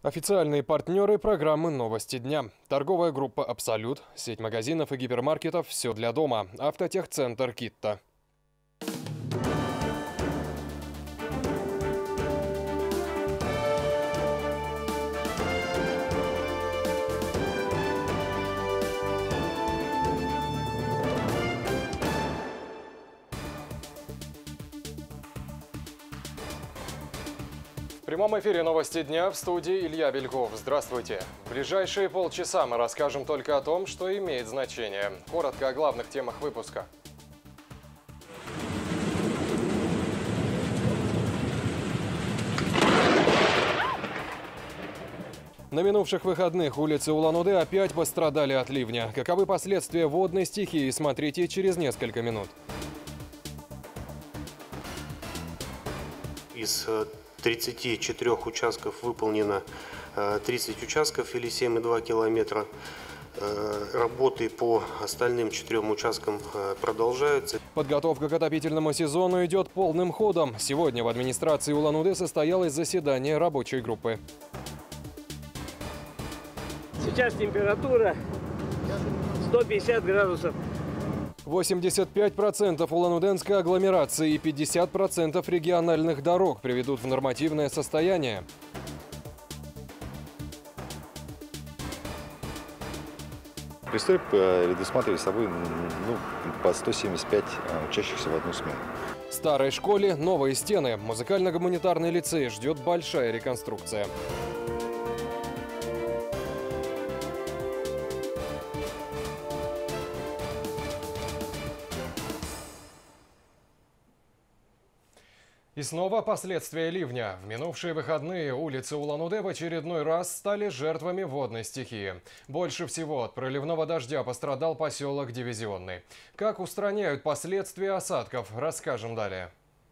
Официальные партнеры программы «Новости дня». Торговая группа «Абсолют», сеть магазинов и гипермаркетов «Все для дома», автотехцентр «Китта». В прямом эфире «Новости дня», в студии Илья Бельков. Здравствуйте. В ближайшие полчаса мы расскажем только о том, что имеет значение. Коротко о главных темах выпуска. На минувших выходных улицы Улан-Удэ опять пострадали от ливня. Каковы последствия водной стихии, смотрите через несколько минут. Из 34 участков выполнено 30 участков или 7,2 километра. Работы по остальным 4 участкам продолжаются. Подготовка к отопительному сезону идет полным ходом. Сегодня в администрации Улан-Удэ состоялось заседание рабочей группы. Сейчас температура 150 градусов. 85% улан-удэнской агломерации и 50% региональных дорог приведут в нормативное состояние. Пристрой предусматривает собой по 175 учащихся в одну смену. В старой школе новые стены. Музыкально-гуманитарный лицей ждет большая реконструкция. И снова последствия ливня. В минувшие выходные улицы Улан-Удэ в очередной раз стали жертвами водной стихии. Больше всего от проливного дождя пострадал поселок Дивизионный. Как устраняют последствия осадков, расскажем далее.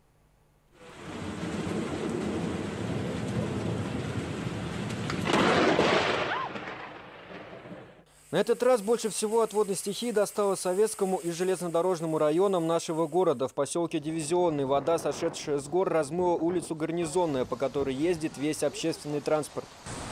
На этот раз больше всего от водной стихии досталось Советскому и железнодорожному районам нашего города. В поселке Дивизионный вода, сошедшая с гор, размыла улицу Гарнизонная, по которой ездит весь общественный транспорт.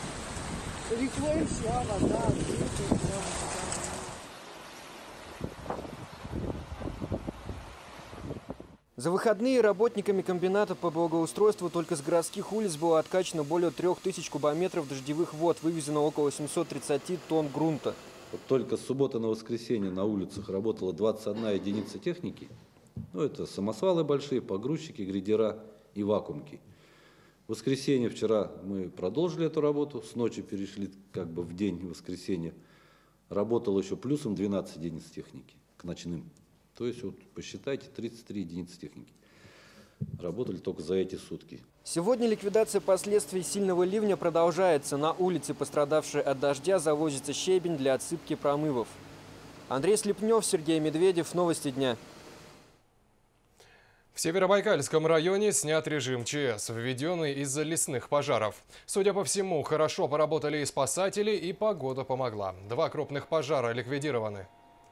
За выходные работниками комбината по благоустройству только с городских улиц было откачано более 3000 кубометров дождевых вод, вывезено около 730 тонн грунта. Вот только с субботы на воскресенье на улицах работала 21 единица техники. Это самосвалы большие, погрузчики, грейдера и вакуумки. В воскресенье вчера мы продолжили эту работу, с ночи перешли в день воскресенья. Работало еще плюсом 12 единиц техники к ночным. То есть, посчитайте, 33 единицы техники. Работали только за эти сутки. Сегодня ликвидация последствий сильного ливня продолжается. На улице, пострадавшей от дождя, завозится щебень для отсыпки промывов. Андрей Слепнев, Сергей Медведев. Новости дня. В Северобайкальском районе снят режим ЧС, введенный из-за лесных пожаров. Судя по всему, хорошо поработали и спасатели, и погода помогла. 2 крупных пожара ликвидированы.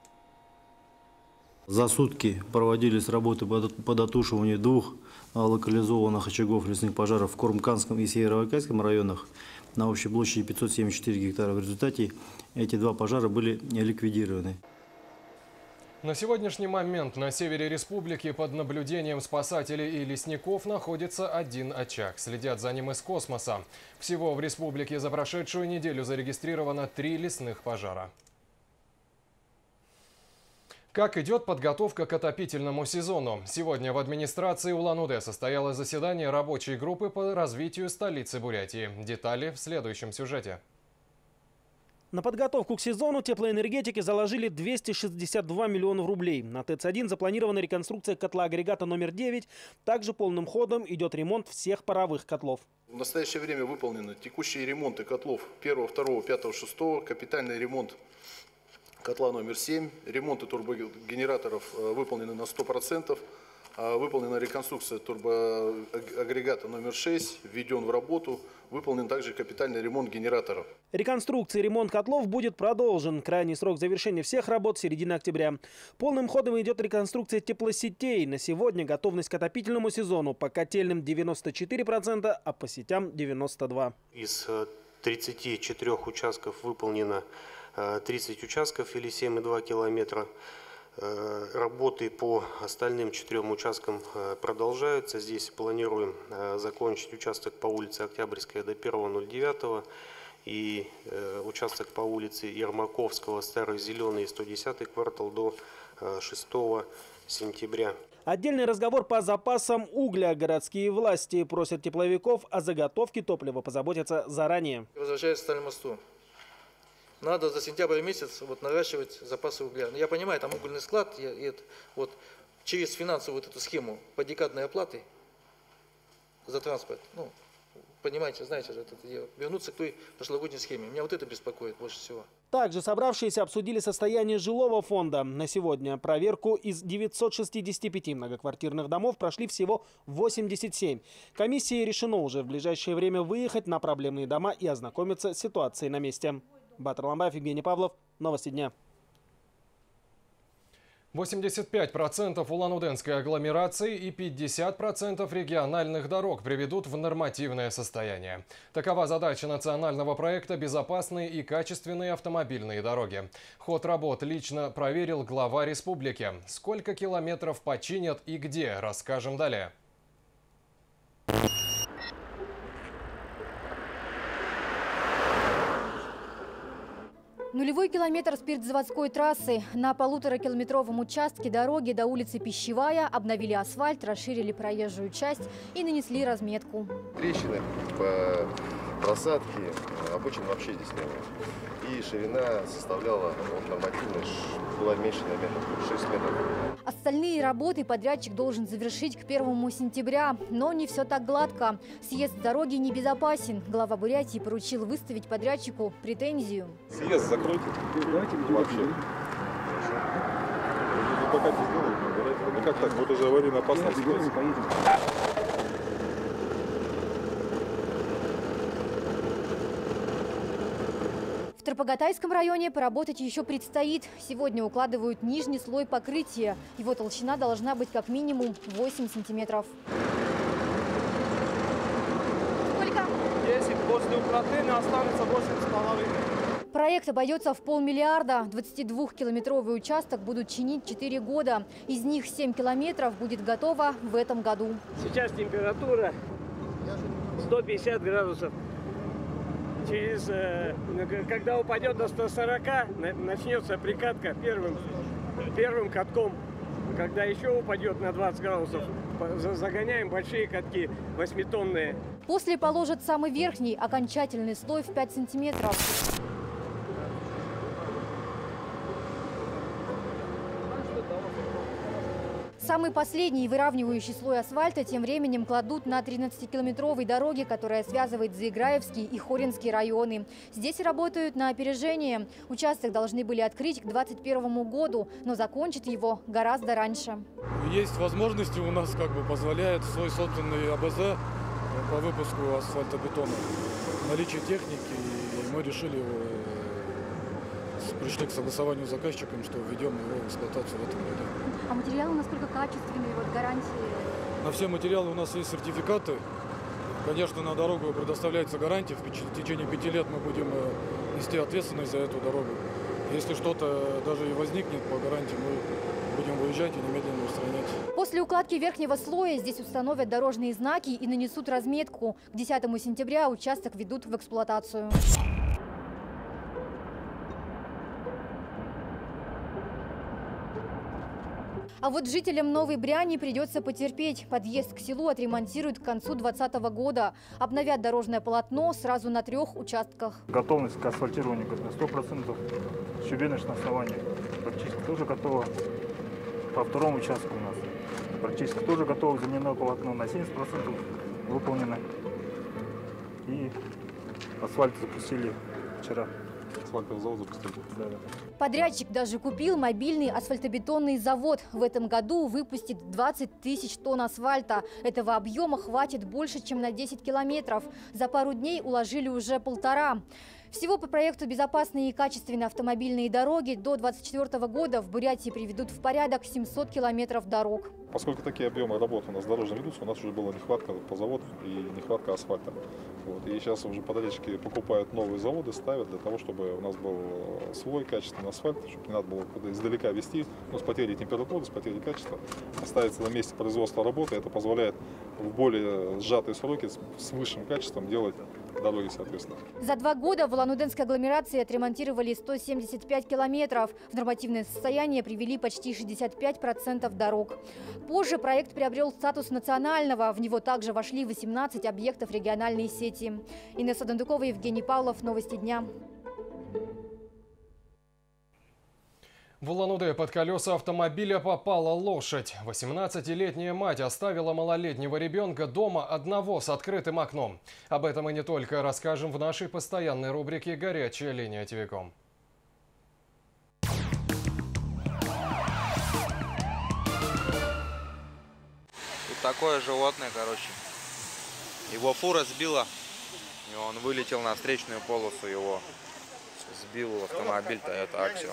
За сутки проводились работы по дотушиванию 2 локализованных очагов лесных пожаров в Курмканском и Северобайкальском районах на общей площади 574 гектара. В результате эти 2 пожара были ликвидированы. На сегодняшний момент на севере республики под наблюдением спасателей и лесников находится 1 очаг. Следят за ним из космоса. Всего в республике за прошедшую неделю зарегистрировано 3 лесных пожара. Как идет подготовка к отопительному сезону? Сегодня в администрации Улан-Удэ состоялось заседание рабочей группы по развитию столицы Бурятии. Детали в следующем сюжете. На подготовку к сезону теплоэнергетики заложили 262 миллиона рублей. На ТЭЦ-1 запланирована реконструкция котла-агрегата номер 9. Также полным ходом идет ремонт всех паровых котлов. В настоящее время выполнены текущие ремонты котлов 1, 2, 5, 6, капитальный ремонт котла номер 7, ремонты турбогенераторов выполнены на 100%, выполнена реконструкция турбоагрегата номер 6, введен в работу, выполнен также капитальный ремонт генераторов. Реконструкция и ремонт котлов будет продолжен. Крайний срок завершения всех работ – середина октября. Полным ходом идет реконструкция теплосетей. На сегодня готовность к отопительному сезону по котельным 94%, а по сетям 92%. Из 34 участков выполнено 30 участков или 7,2 километра. Работы по остальным 4 участкам продолжаются. Здесь планируем закончить участок по улице Октябрьская до 1.09 и участок по улице Ермаковского, Старый Зеленый, 110-й квартал до 6 сентября. Отдельный разговор по запасам угля. Городские власти просят тепловиков о заготовке топлива позаботиться заранее. Возвращаясь к Стальмосту. Надо за сентябрь месяц наращивать запасы угля. Я понимаю, там угольный склад, через финансовую эту схему по декадной оплаты за транспорт. Понимаете, знаете же, вернуться к той прошлогодней схеме. Меня это беспокоит больше всего. Также собравшиеся обсудили состояние жилого фонда. На сегодня проверку из 965 многоквартирных домов прошли всего 87. Комиссии решено уже в ближайшее время выехать на проблемные дома и ознакомиться с ситуацией на месте. Батыр Ламбаев, Евгений Павлов. Новости дня. 85% улан-удэнской агломерации и 50% региональных дорог приведут в нормативное состояние. Такова задача национального проекта «Безопасные и качественные автомобильные дороги». Ход работ лично проверил глава республики. Сколько километров починят и где, расскажем далее. Нулевой километр спиртзаводской трассы. На 1,5-километровом участке дороги до улицы Пищевая обновили асфальт, расширили проезжую часть и нанесли разметку. Трещины по просадке, обочин вообще здесь не было. И ширина составляла нормативно, была меньше на метр, 6 метров. Остальные работы подрядчик должен завершить к 1 сентября. Но не все так гладко. Съезд дороги небезопасен. Глава Бурятии поручил выставить подрядчику претензию. Съезд закройте. Давайте вообще. Пока не сделаем. Ну как так? Вот уже аварийная опасность. В Тарпагатайском районе поработать еще предстоит. Сегодня укладывают нижний слой покрытия. Его толщина должна быть как минимум 8 сантиметров. Сколько? 10. После укладки останется 8,5. Проект обойдется в 500 миллиарда. 22-километровый участок будут чинить 4 года. Из них 7 километров будет готово в этом году. Сейчас температура 150 градусов. Когда упадет до 140, начнется прикатка первым катком. Когда еще упадет на 20 градусов, загоняем большие катки 8-тонные. После положат самый верхний, окончательный слой в 5 сантиметров. Самый последний выравнивающий слой асфальта тем временем кладут на 13-километровой дороге, которая связывает Заиграевский и Хоринский районы. Здесь работают на опережение. Участок должны были открыть к 2021 году, но закончат его гораздо раньше. Есть возможности у нас, позволяет свой собственный АБЗ по выпуску асфальтобетона. Наличие техники, и мы решили пришли к согласованию с заказчиком, что введем его в эксплуатацию в этом году. А материалы насколько качественные, гарантии? На все материалы у нас есть сертификаты. Конечно, на дорогу предоставляется гарантия. В течение 5 лет мы будем нести ответственность за эту дорогу. Если что-то даже и возникнет по гарантии, мы будем выезжать и немедленно устранять. После укладки верхнего слоя здесь установят дорожные знаки и нанесут разметку. К 10 сентября участок ведут в эксплуатацию. А вот жителям Новой Бряни придется потерпеть. Подъезд к селу отремонтируют к концу 2020 года. Обновят дорожное полотно сразу на 3 участках. Готовность к асфальтированию на 100%. Щебеночное основание практически тоже готово. По 2 участку у нас практически тоже готово. Земляное полотно на 70% выполнено. И асфальт запустили вчера. Асфальтовый завод запустили. Да. Подрядчик даже купил мобильный асфальтобетонный завод. В этом году выпустит 20 тысяч тонн асфальта. Этого объема хватит больше, чем на 10 километров. За пару дней уложили уже 1,5. Всего по проекту «Безопасные и качественные автомобильные дороги» до 2024 года в Бурятии приведут в порядок 700 километров дорог. Поскольку такие объемы работ у нас дорожно ведутся, у нас уже была нехватка по заводам и нехватка асфальта. Вот. И сейчас уже подрядчики покупают новые заводы, ставят для того, чтобы у нас был свой качественный асфальт, чтобы не надо было куда издалека везти, но с потерей температуры, с потерей качества. Оставиться на месте производства работы, это позволяет в более сжатые сроки с высшим качеством делать дороги, соответственно. За 2 года в Улан-Удэнской агломерации отремонтировали 175 километров. В нормативное состояние привели почти 65% дорог. Позже проект приобрел статус национального. В него также вошли 18 объектов региональной сети. Инесса Дондукова, Евгений Павлов. Новости дня. В Улан-Удэ под колеса автомобиля попала лошадь. 18-летняя мать оставила малолетнего ребенка дома одного с открытым окном. Об этом и не только расскажем в нашей постоянной рубрике «Горячая линия ТВКом». Тут такое животное, короче. Его фура сбила, и он вылетел на встречную полосу, его сбил автомобиль Toyota Axio.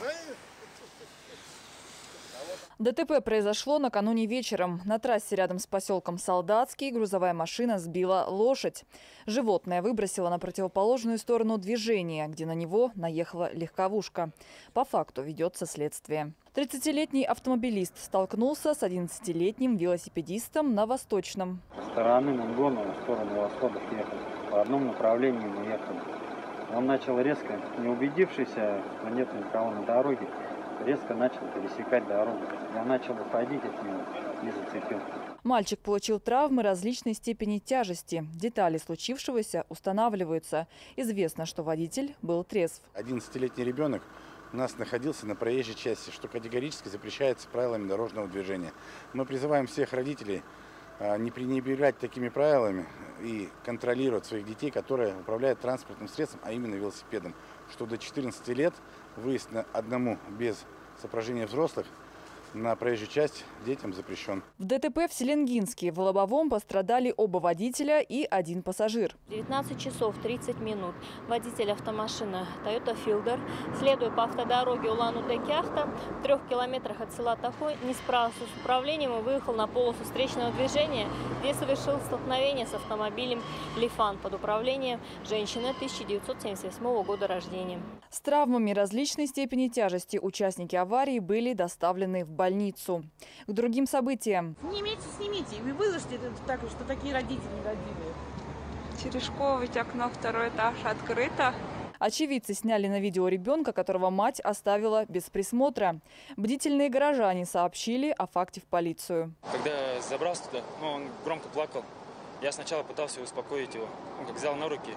ДТП произошло накануне вечером. На трассе рядом с поселком Солдатский грузовая машина сбила лошадь. Животное выбросило на противоположную сторону движения, где на него наехала легковушка. По факту ведется следствие. 30-летний автомобилист столкнулся с 11-летним велосипедистом на Восточном. Со стороны Мунгона в сторону Восходов ехали. По одному направлению мы ехали. Он начал резко, не убедившись, что нет никого на дороге, резко начал пересекать дорогу. Я начал уходить от него и зацепил. Мальчик получил травмы различной степени тяжести. Детали случившегося устанавливаются. Известно, что водитель был трезв. 11-летний ребенок у нас находился на проезжей части, что категорически запрещается правилами дорожного движения. Мы призываем всех родителей не пренебрегать такими правилами и контролировать своих детей, которые управляют транспортным средством, а именно велосипедом. Что до 14 лет выезд одному без сопровождения взрослых на проезжую часть детям запрещен. В ДТП в Селенгинске в Лобовом пострадали оба водителя и один пассажир. 19 часов 30 минут. Водитель автомашины Toyota Fielder, следуя по автодороге Улан-Удэ-Кяхта, в 3 километрах от села Тахой, не справился с управлением и выехал на полосу встречного движения, где совершил столкновение с автомобилем Лифан под управлением женщины 1978 года рождения. С травмами различной степени тяжести участники аварии были доставлены в больницу. К другим событиям. Снимите. Вы выложите так, что такие родители родили. Терешкова, ведь окно 2-й этаж открыто. Очевидцы сняли на видео ребенка, которого мать оставила без присмотра. Бдительные горожане сообщили о факте в полицию. Когда забрался туда, он громко плакал. Я сначала пытался успокоить его, он как взял на руки,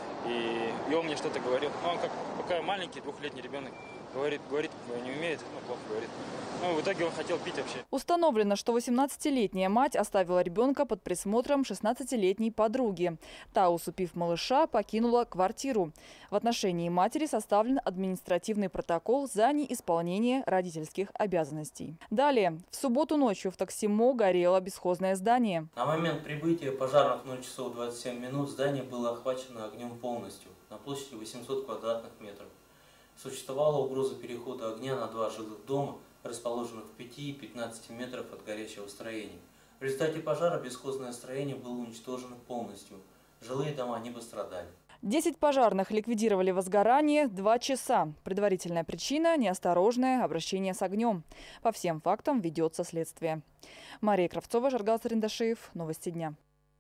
и он мне что-то говорил. Он как пока маленький, 2-летний ребенок, говорит, не умеет, плохо говорит. В итоге он хотел пить вообще. Установлено, что 18-летняя мать оставила ребенка под присмотром 16-летней подруги. Та, усыпив малыша, покинула квартиру. В отношении матери составлен административный протокол за неисполнение родительских обязанностей. Далее. В субботу ночью в Таксимо горело бесхозное здание. На момент прибытия пожарных 0 часов 27 минут здание было охвачено огнем полностью на площади 800 квадратных метров. Существовала угроза перехода огня на 2 жилых дома, расположенных в 5 и 15 метров от горящего строения. В результате пожара бесхозное строение было уничтожено полностью. Жилые дома не пострадали. 10 пожарных ликвидировали возгорание 2 часа. Предварительная причина – неосторожное обращение с огнем. По всем фактам ведется следствие. Мария Кравцова, Жаргал Сарендашиев. Новости дня.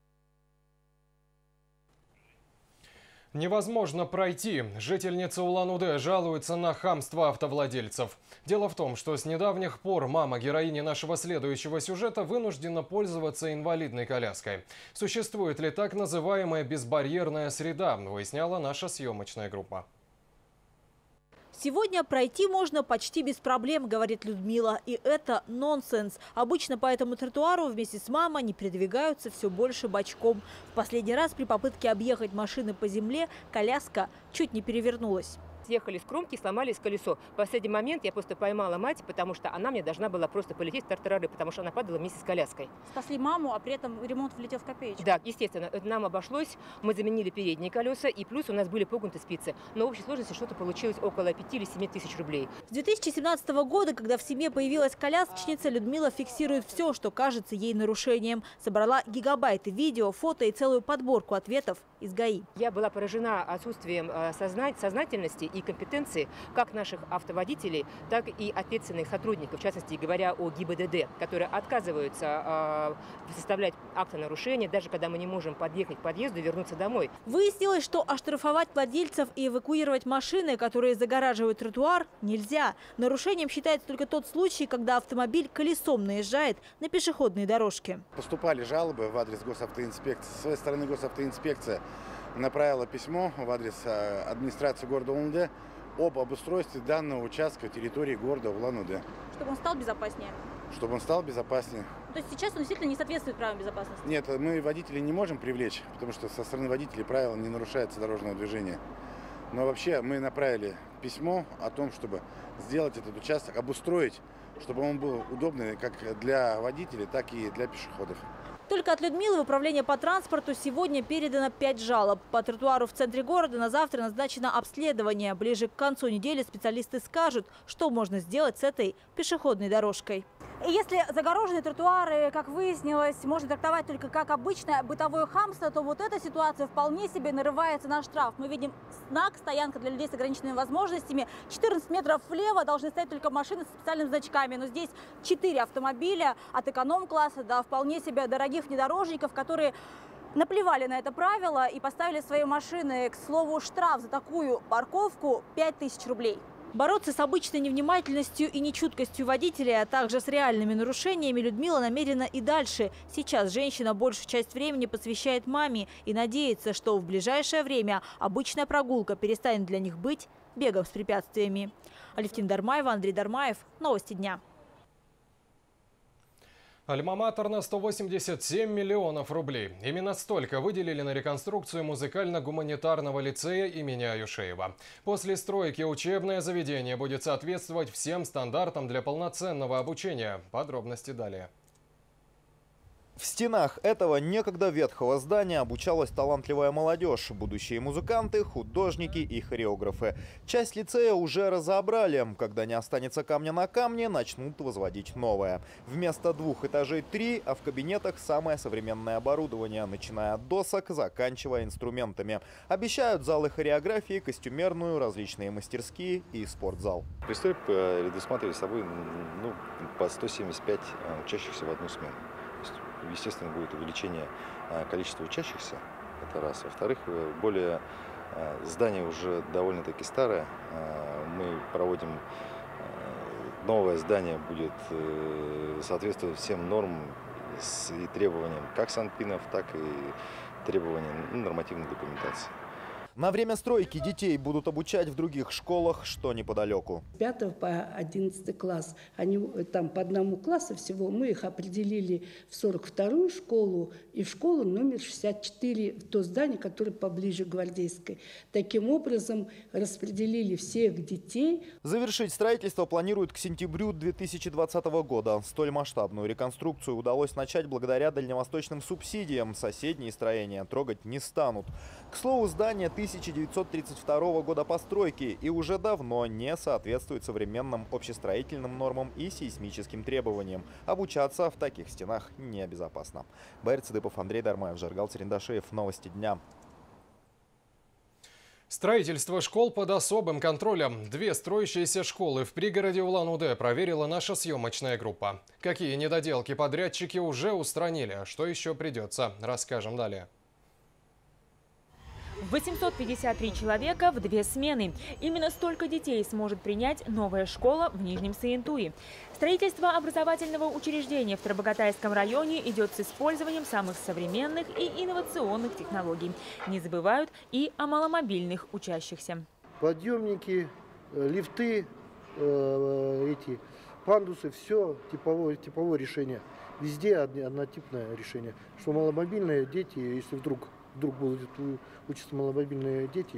Невозможно пройти. Жительница Улан-Удэ жалуется на хамство автовладельцев. Дело в том, что с недавних пор мама героини нашего следующего сюжета вынуждена пользоваться инвалидной коляской. Существует ли так называемая безбарьерная среда, выясняла наша съемочная группа. Сегодня пройти можно почти без проблем, говорит Людмила. И это нонсенс. Обычно по этому тротуару вместе с мамой они передвигаются все больше бочком. В последний раз при попытке объехать машины по земле коляска чуть не перевернулась. Съехали с кромки, сломались колесо. В последний момент я просто поймала мать, потому что она мне должна была просто полететь в тартарары, потому что она падала вместе с коляской. Спасли маму, а при этом ремонт влетел в копеечку. Да, естественно, это нам обошлось. Мы заменили передние колеса, и плюс у нас были погнуты спицы. Но в общей сложности что-то получилось около 5 или 7 тысяч рублей. С 2017 года, когда в семье появилась колясочница, Людмила фиксирует все, что кажется ей нарушением. Собрала гигабайты видео, фото и целую подборку ответов из ГАИ. Я была поражена отсутствием сознательности и компетенции как наших автоводителей, так и ответственных сотрудников, в частности говоря о ГИБДД, которые отказываются составлять акт о нарушении, даже когда мы не можем подъехать к подъезду и вернуться домой. Выяснилось, что оштрафовать владельцев и эвакуировать машины, которые загораживают тротуар, нельзя. Нарушением считается только тот случай, когда автомобиль колесом наезжает на пешеходные дорожки. Поступали жалобы в адрес госавтоинспекции. С своей стороны госавтоинспекция направила письмо в адрес администрации города Улан-Удэ об обустройстве данного участка территории города Улан-Удэ. Чтобы он стал безопаснее? Чтобы он стал безопаснее. То есть сейчас он действительно не соответствует правилам безопасности? Нет, мы водителей не можем привлечь, потому что со стороны водителей правила не нарушается дорожного движения. Но вообще мы направили письмо о том, чтобы сделать этот участок, обустроить, чтобы он был удобный как для водителей, так и для пешеходов. Только от Людмилы в управление по транспорту сегодня передано 5 жалоб. По тротуару в центре города на завтра назначено обследование. Ближе к концу недели специалисты скажут, что можно сделать с этой пешеходной дорожкой. И если загороженные тротуары, как выяснилось, можно трактовать только как обычное бытовое хамство, то вот эта ситуация вполне себе нарывается на штраф. Мы видим знак «Стоянка для людей с ограниченными возможностями». 14 метров влево должны стоять только машины с специальными значками. Но здесь 4 автомобиля от эконом-класса до вполне себе дорогих внедорожников, которые наплевали на это правило и поставили свои машины. К слову, штраф за такую парковку 5000 рублей. Бороться с обычной невнимательностью и нечуткостью водителя, а также с реальными нарушениями Людмила намерена и дальше. Сейчас женщина большую часть времени посвящает маме и надеется, что в ближайшее время обычная прогулка перестанет для них быть бегом с препятствиями. Алевтина Дармаева, Андрей Дармаев. Новости дня. Альма-матер на 187 миллионов рублей. Именно столько выделили на реконструкцию музыкально-гуманитарного лицея имени Аюшеева. После стройки учебное заведение будет соответствовать всем стандартам для полноценного обучения. Подробности далее. В стенах этого некогда ветхого здания обучалась талантливая молодежь, будущие музыканты, художники и хореографы. Часть лицея уже разобрали. Когда не останется камня на камне, начнут возводить новое. Вместо 2 этажей 3, а в кабинетах самое современное оборудование, начиная от досок, заканчивая инструментами. Обещают залы хореографии, костюмерную, различные мастерские и спортзал. Пристрой предусматривает собой по 175 учащихся в одну смену. Естественно, будет увеличение количества учащихся, это раз. Во-вторых, здание уже довольно-таки старое. Мы проводим новое здание, будет соответствовать всем нормам и требованиям как санпинов, так и требованиям нормативной документации. На время стройки детей будут обучать в других школах, что неподалеку. С 5 по 11 класс, они там по одному классу всего, мы их определили в 42-ю школу и в школу номер 64, в то здание, которое поближе к Гвардейской. Таким образом распределили всех детей. Завершить строительство планируют к сентябрю 2020 года. Столь масштабную реконструкцию удалось начать благодаря дальневосточным субсидиям. Соседние строения трогать не станут. К слову, здание 1932 года постройки и уже давно не соответствует современным общестроительным нормам и сейсмическим требованиям. Обучаться в таких стенах небезопасно. Байр Цыдыпов, Андрей Дармаев, Жаргал Терендашеев. Новости дня. Строительство школ под особым контролем. 2 строящиеся школы в пригороде Улан-Удэ проверила наша съемочная группа. Какие недоделки подрядчики уже устранили, а что еще придется, расскажем далее. 853 человека в 2 смены. Именно столько детей сможет принять новая школа в Нижнем Саянтуе. Строительство образовательного учреждения в Тарбагатайском районе идет с использованием самых современных и инновационных технологий. Не забывают и о маломобильных учащихся. Подъемники, лифты, эти пандусы, все типовое решение. Везде однотипное решение. Что маломобильные дети, если вдруг будут учатся маломобильные дети,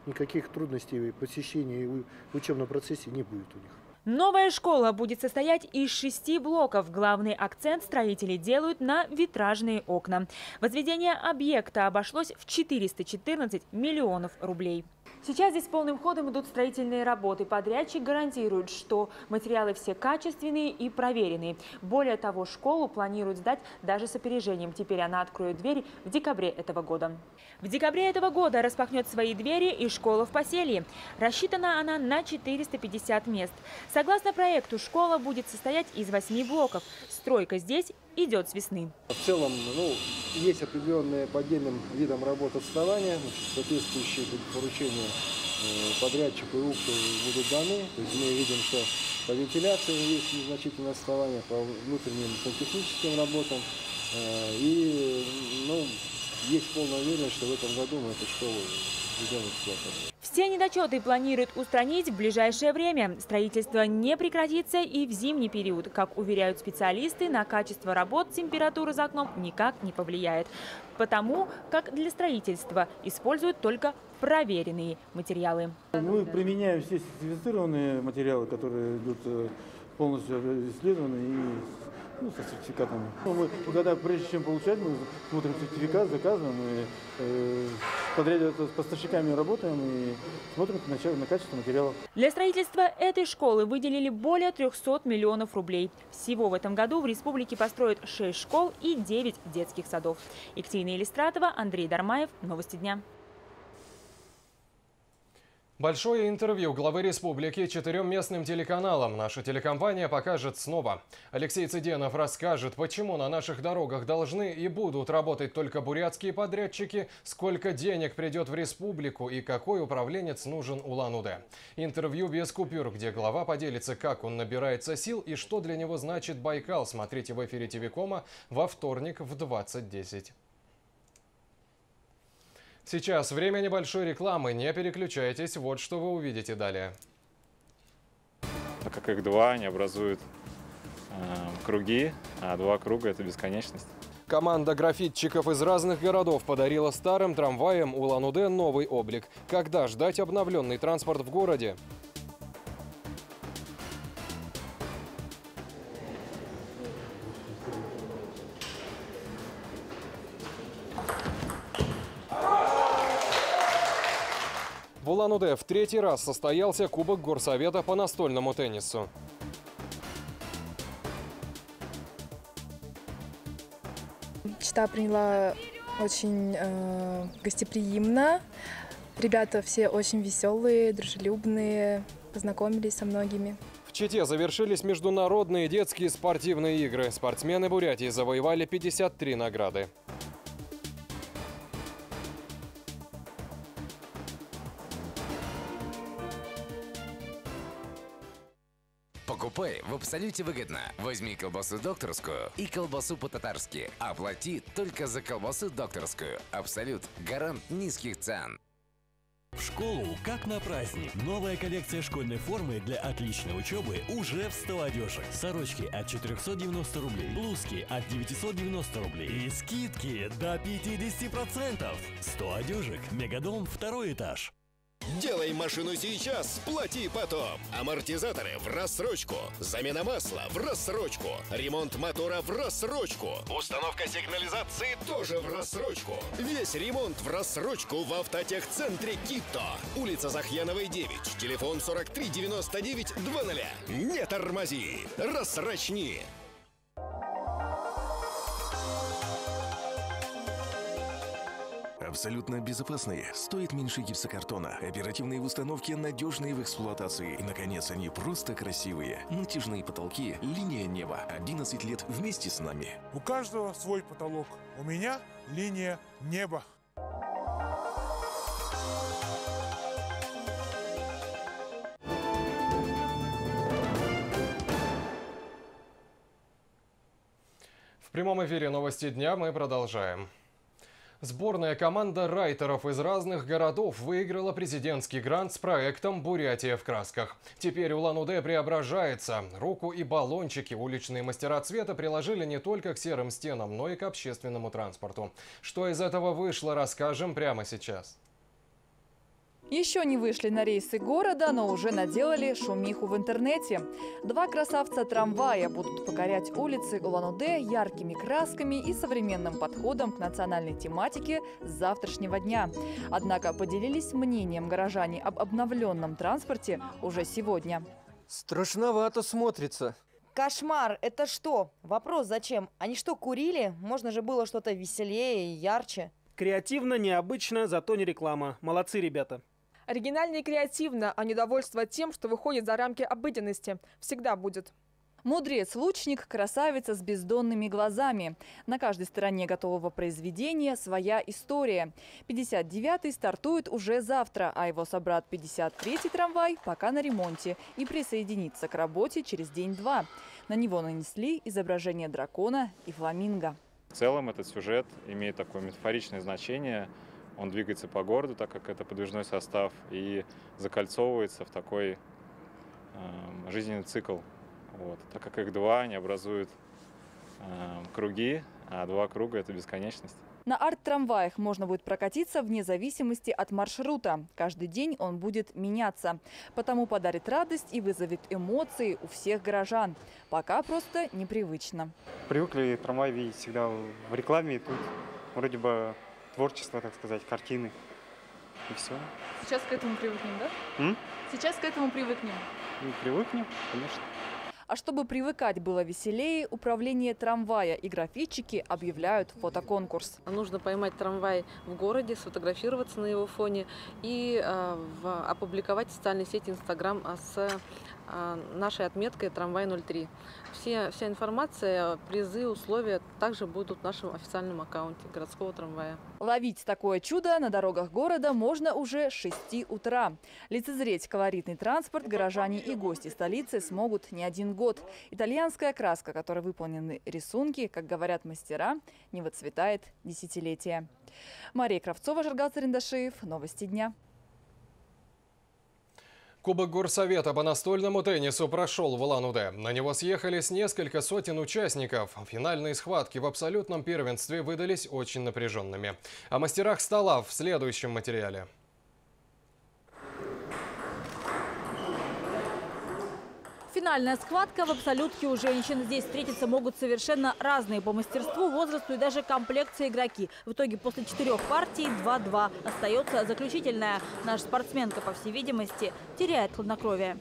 никаких трудностей посещения в учебном процессе не будет у них. Новая школа будет состоять из 6 блоков. Главный акцент строители делают на витражные окна. Возведение объекта обошлось в 414 миллионов рублей. Сейчас здесь полным ходом идут строительные работы. Подрядчик гарантирует, что материалы все качественные и проверенные. Более того, школу планируют сдать даже с опережением. Теперь она откроет двери в декабре этого года. В декабре этого года распахнет свои двери и школа в Поселье. Рассчитана она на 450 мест. Согласно проекту, школа будет состоять из 8 блоков. Стройка здесь идет с весны. В целом, есть определенные по отдельным видам работ отставания, соответствующие поручения подрядчику и УКТу будут даны. То есть мы видим, что по вентиляции есть незначительное отставание, по внутренним сантехническим работам. И есть полная уверенность, что в этом году мы эту школу введем в эксплуатацию. Все недочеты планируют устранить в ближайшее время. Строительство не прекратится и в зимний период. Как уверяют специалисты, на качество работ температура за окном никак не повлияет. Потому как для строительства используют только проверенные материалы. Мы применяем все сертифицированные материалы, которые идут полностью исследованы и со сертификатами. Прежде чем получать, мы смотрим сертификат, заказываем, и с поставщиками работаем и смотрим на качество материалов. Для строительства этой школы выделили более 300 миллионов рублей. Всего в этом году в республике построят 6 школ и 9 детских садов. Екатерина Елистратова, Андрей Дармаев. Новости дня. Большое интервью главы республики 4 местным телеканалам наша телекомпания покажет снова. Алексей Цыденов расскажет, почему на наших дорогах должны и будут работать только бурятские подрядчики, сколько денег придет в республику и какой управленец нужен Улан-Удэ. Интервью без купюр, где глава поделится, как он набирается сил и что для него значит Байкал. Смотрите в эфире ТВ-кома во вторник в 20:10. Сейчас время небольшой рекламы. Не переключайтесь. Вот что вы увидите далее. Так как их два, они образуют круги, а 2 круга – это бесконечность. Команда графитчиков из разных городов подарила старым трамваям Улан-Удэ новый облик. Когда ждать обновленный транспорт в городе? В Улан-Удэ в 3-й раз состоялся Кубок Горсовета по настольному теннису. Чита приняла очень гостеприимно. Ребята все очень веселые, дружелюбные, познакомились со многими. В Чите завершились международные детские спортивные игры. Спортсмены Бурятии завоевали 53 награды. Покупай в абсолюте выгодно. Возьми колбасу докторскую и колбасу по-татарски. Оплати только за колбасу докторскую. Абсолют. Гарант низких цен. В школу как на праздник. Новая коллекция школьной формы для отличной учебы уже в 100 одежек. Сорочки от 490 рублей, блузки от 990 рублей и скидки до 50%. 100 одежек. Мегадом, 2-й этаж. Делай машину сейчас, плати потом. Амортизаторы в рассрочку. Замена масла в рассрочку. Ремонт мотора в рассрочку. Установка сигнализации тоже в рассрочку. Весь ремонт в рассрочку в автотехцентре Кито. Улица Захьяновой, 9. Телефон 43 99 00. Не тормози. Рассрочни. Абсолютно безопасные, стоят меньше гипсокартона, оперативные в установке, надежные в эксплуатации. И, наконец, они просто красивые. Натяжные потолки, линия неба. 11 лет вместе с нами. У каждого свой потолок. У меня линия неба. В прямом эфире «Новости дня» мы продолжаем. Сборная команда райтеров из разных городов выиграла президентский грант с проектом «Бурятия в красках». Теперь Улан-Удэ преображается. Руку и баллончики уличные мастера цвета приложили не только к серым стенам, но и к общественному транспорту. Что из этого вышло, расскажем прямо сейчас. Еще не вышли на рейсы города, но уже наделали шумиху в интернете. Два красавца-трамвая будут покорять улицы Улан-Удэ яркими красками и современным подходом к национальной тематике с завтрашнего дня. Однако поделились мнением горожане об обновленном транспорте уже сегодня. Страшновато смотрится. Кошмар! Это что? Вопрос зачем? Они что, курили? Можно же было что-то веселее и ярче. Креативно, необычно, зато не реклама. Молодцы, ребята. Оригинально и креативно, а недовольство тем, что выходит за рамки обыденности. Всегда будет. Мудрец-лучник – красавица с бездонными глазами. На каждой стороне готового произведения своя история. 59-й стартует уже завтра, а его собрат 53-й трамвай пока на ремонте и присоединится к работе через день-два. На него нанесли изображение дракона и фламинго. В целом этот сюжет имеет такое метафоричное значение. Он двигается по городу, так как это подвижной состав, и закольцовывается в такой жизненный цикл. Вот. Так как их два, они образуют круги, а два круга – это бесконечность. На арт-трамваях можно будет прокатиться вне зависимости от маршрута. Каждый день он будет меняться. Потому подарит радость и вызовет эмоции у всех горожан. Пока просто непривычно. Привыкли трамвай видеть всегда в рекламе, и тут вроде бы творчество, так сказать, картины. И все. Сейчас к этому привыкнем, да? Сейчас к этому привыкнем. Привыкнем, конечно. А чтобы привыкать было веселее, управление трамвая и графитчики объявляют фотоконкурс. Нужно поймать трамвай в городе, сфотографироваться на его фоне и опубликовать в социальной сети Instagram с нашей отметкой «Трамвай 03». Вся информация, призы, условия также будут в нашем официальном аккаунте городского трамвая. Ловить такое чудо на дорогах города можно уже с 6 утра. Лицезреть колоритный транспорт горожане и гости столицы смогут не один год. Итальянская краска, которой выполнены рисунки, как говорят мастера, не выцветает десятилетия. Мария Кравцова, Жаргал Царендашиев. Новости дня. Кубок горсовета по настольному теннису прошел в Улан-Удэ. На него съехались несколько сотен участников. Финальные схватки в абсолютном первенстве выдались очень напряженными. О мастерах стола в следующем материале. Финальная схватка в абсолютке у женщин. Здесь встретиться могут совершенно разные по мастерству, возрасту и даже комплекции игроки. В итоге после 4 партий 2-2. Остается заключительная. Наша спортсменка, по всей видимости, теряет хладнокровие.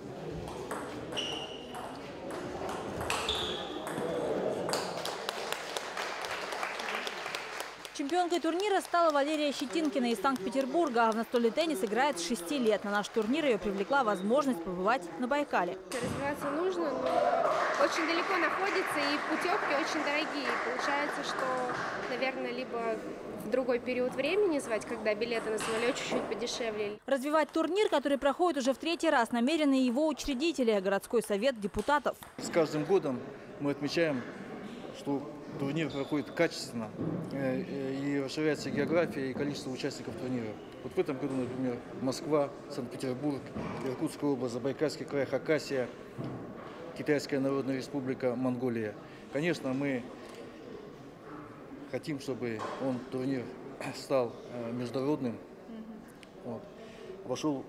Чемпионкой турнира стала Валерия Щетинкина из Санкт-Петербурга. В настольный теннис играет с 6 лет. На наш турнир ее привлекла возможность побывать на Байкале. Развиваться нужно, но очень далеко находится и путевки очень дорогие. Получается, что, наверное, либо в другой период времени звать, когда билеты на самолет чуть-чуть подешевле. Развивать турнир, который проходит уже в 3-й раз, намерены его учредители, городской совет депутатов. С каждым годом мы отмечаем, что турнир проходит качественно и расширяется география и количество участников турнира. Вот в этом году, например, Москва, Санкт-Петербург, Иркутская область, Забайкальский край, Хакасия, Китайская Народная Республика, Монголия. Конечно, мы хотим, чтобы турнир стал международным, вошел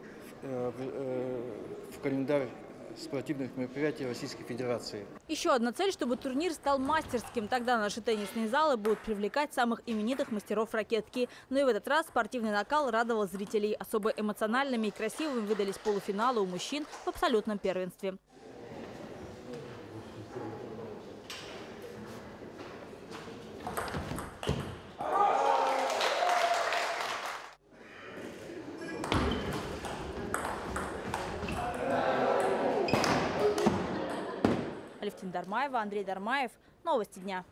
в календарь спортивных мероприятий Российской Федерации. Еще одна цель, чтобы турнир стал мастерским. Тогда наши теннисные залы будут привлекать самых именитых мастеров ракетки. Но и в этот раз спортивный накал радовал зрителей. Особо эмоциональными и красивыми выдались полуфиналы у мужчин в абсолютном первенстве. Алевтина Дармаева, Андрей Дармаев. Новости дня.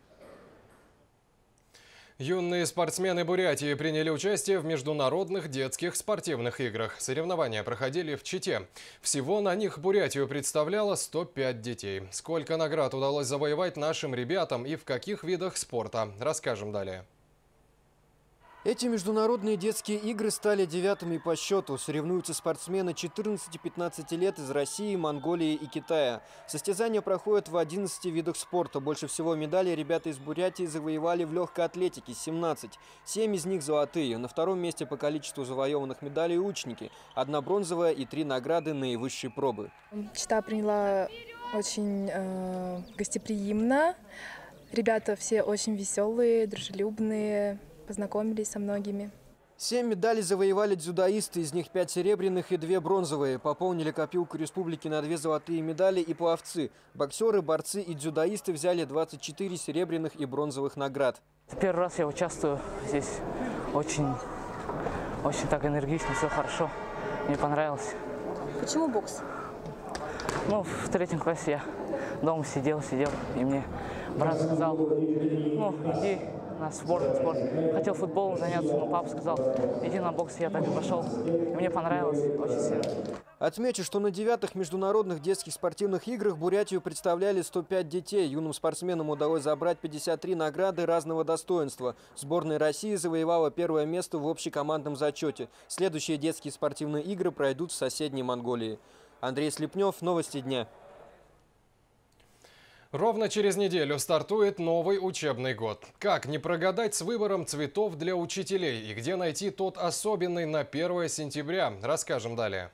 Юные спортсмены Бурятии приняли участие в международных детских спортивных играх. Соревнования проходили в Чите. Всего на них Бурятию представляло 105 детей. Сколько наград удалось завоевать нашим ребятам и в каких видах спорта, расскажем далее. Эти международные детские игры стали 9-ми по счету. Соревнуются спортсмены 14-15 лет из России, Монголии и Китая. Состязания проходят в 11 видах спорта. Больше всего медалей ребята из Бурятии завоевали в легкой атлетике – 17. 7 из них золотые. На втором месте по количеству завоеванных медалей учники. 1 бронзовая и 3 награды наивысшей пробы. Чита приняла очень гостеприимно. Ребята все очень веселые, дружелюбные. Познакомились со многими. 7 медалей завоевали дзюдоисты, из них 5 серебряных и 2 бронзовые. Пополнили копилку республики на 2 золотые медали и пловцы. Боксеры, борцы и дзюдоисты взяли 24 серебряных и бронзовых наград. Первый раз я участвую здесь. Очень так энергично, все хорошо. Мне понравилось. Почему бокс? Ну, в 3 классе я дома сидел, и мне брат сказал, ну, иди на спорт. Хотел футболом заняться, но папа сказал, иди на бокс. Я так и пошел. И мне понравилось очень сильно. Отмечу, что на 9-х международных детских спортивных играх Бурятию представляли 105 детей. Юным спортсменам удалось забрать 53 награды разного достоинства. Сборная России завоевала 1-е место в общекомандном зачете. Следующие детские спортивные игры пройдут в соседней Монголии. Андрей Слепнев, новости дня. Ровно через неделю стартует новый учебный год. Как не прогадать с выбором цветов для учителей и где найти тот особенный на 1 сентября, расскажем далее.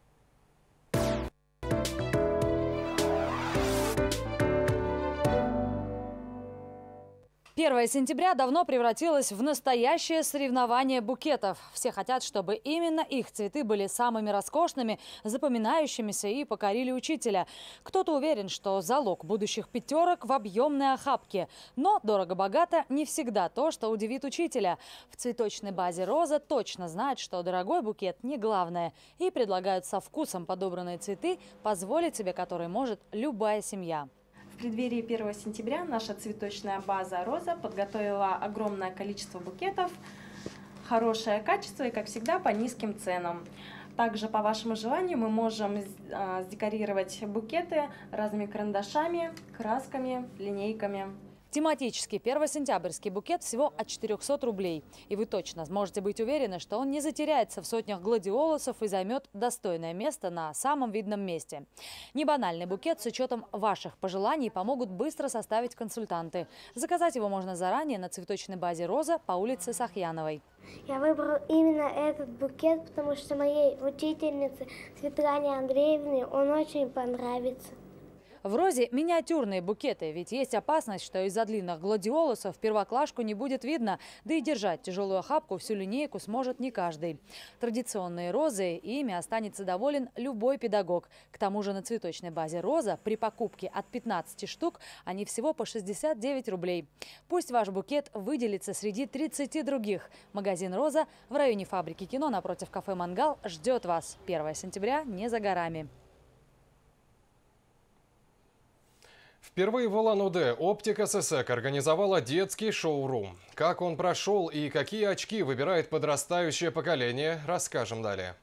1 сентября давно превратилось в настоящее соревнование букетов. Все хотят, чтобы именно их цветы были самыми роскошными, запоминающимися и покорили учителя. Кто-то уверен, что залог будущих 5 в объемной охапке. Но дорого-богато не всегда то, что удивит учителя. В цветочной базе «Роза» точно знают, что дорогой букет не главное. И предлагают со вкусом подобранные цветы, позволить себе которые может любая семья. В преддверии 1 сентября наша цветочная база «Роза» подготовила огромное количество букетов, хорошее качество и, как всегда, по низким ценам. Также, по вашему желанию, мы можем декорировать букеты разными карандашами, красками, линейками. Тематический 1-сентябрьский букет всего от 400 рублей. И вы точно можете быть уверены, что он не затеряется в сотнях гладиолусов и займет достойное место на самом видном месте. Небанальный букет с учетом ваших пожеланий помогут быстро составить консультанты. Заказать его можно заранее на цветочной базе «Роза» по улице Сахьяновой. Я выбрал именно этот букет, потому что моей учительнице Светлане Андреевне он очень понравится. В «Розе» миниатюрные букеты, ведь есть опасность, что из-за длинных гладиолусов первоклашку не будет видно, да и держать тяжелую охапку всю линейку сможет не каждый. Традиционные розы, ими останется доволен любой педагог. К тому же на цветочной базе «Роза» при покупке от 15 штук они всего по 69 рублей. Пусть ваш букет выделится среди 30 других. Магазин «Роза» в районе фабрики кино напротив кафе «Мангал» ждет вас. 1 сентября не за горами. Впервые в Улан-Удэ «Оптика ССЭК» организовала детский шоурум. Как он прошел и какие очки выбирает подрастающее поколение, расскажем далее.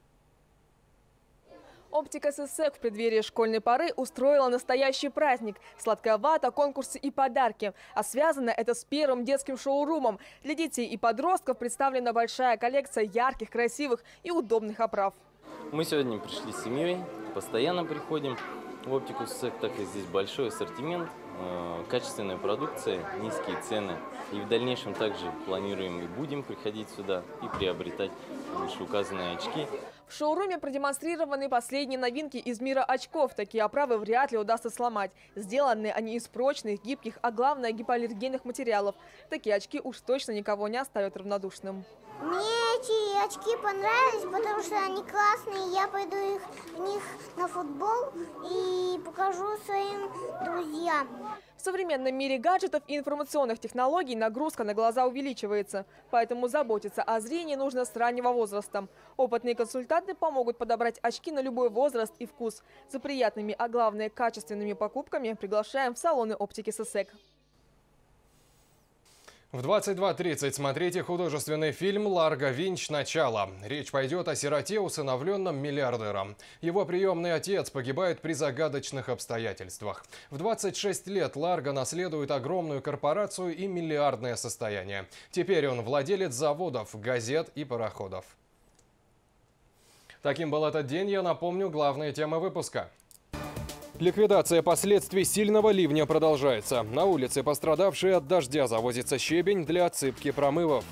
«Оптика ССЭК» в преддверии школьной поры устроила настоящий праздник. Сладкая вата, конкурсы и подарки. А связано это с первым детским шоурумом. Для детей и подростков представлена большая коллекция ярких, красивых и удобных оправ. Мы сегодня пришли с семьей, постоянно приходим в «Оптику ССЭК», так как здесь большой ассортимент, качественная продукция, низкие цены. И в дальнейшем также планируем и будем приходить сюда и приобретать вышеуказанные очки. В шоуруме продемонстрированы последние новинки из мира очков. Такие оправы вряд ли удастся сломать. Сделаны они из прочных, гибких, а главное гипоаллергенных материалов. Такие очки уж точно никого не оставят равнодушным. Мне эти очки понравились, потому что они классные. Я пойду в них на футбол и покажу своим друзьям. В современном мире гаджетов и информационных технологий нагрузка на глаза увеличивается. Поэтому заботиться о зрении нужно с раннего возраста. Опытные консультанты помогут подобрать очки на любой возраст и вкус. За приятными, а главное качественными покупками приглашаем в салоны «Оптики ССЭК». В 22:30 смотрите художественный фильм «Ларго Винч. Начало». Речь пойдет о сироте, усыновленном миллиардером. Его приемный отец погибает при загадочных обстоятельствах. В 26 лет Ларго наследует огромную корпорацию и миллиардное состояние. Теперь он владелец заводов, газет и пароходов. Таким был этот день. Я напомню главные темы выпуска. Ликвидация последствий сильного ливня продолжается. На улице пострадавшие от дождя завозится щебень для отсыпки промывов.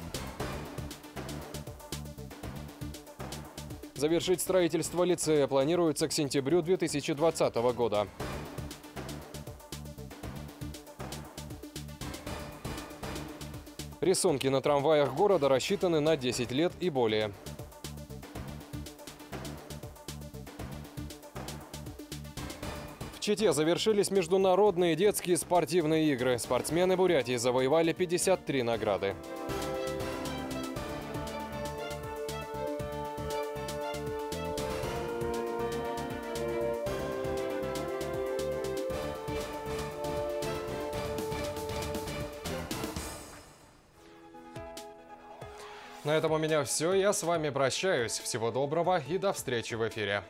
Завершить строительство лицея планируется к сентябрю 2020 года. Рисунки на трамваях города рассчитаны на 10 лет и более. В Чите завершились международные детские спортивные игры. Спортсмены Бурятии завоевали 53 награды. На этом у меня все. Я с вами прощаюсь. Всего доброго и до встречи в эфире.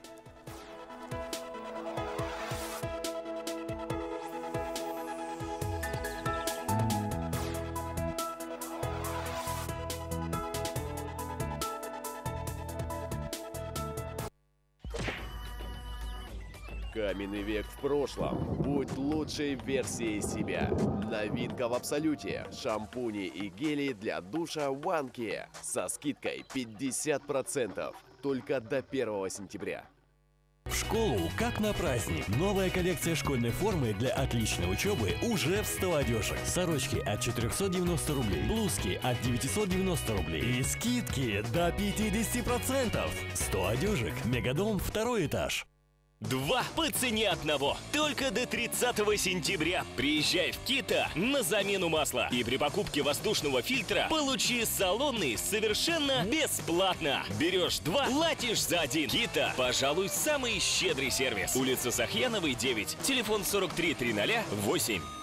Каменный век в прошлом. Будь лучшей версией себя. Новинка в абсолюте. Шампуни и гели для душа One Care. Со скидкой 50%. Только до 1 сентября. В школу как на праздник. Новая коллекция школьной формы для отличной учебы уже в 100 одежек. Сорочки от 490 рублей, блузки от 990 рублей и скидки до 50%. 100 одежек. Мегадом, 2-й этаж. 2 по цене одного. Только до 30 сентября. Приезжай в Кита на замену масла. И при покупке воздушного фильтра получи салонный совершенно бесплатно. Берешь 2, платишь за 1. Кита, пожалуй, самый щедрый сервис. Улица Сахьяновой, 9. Телефон 43 300 8.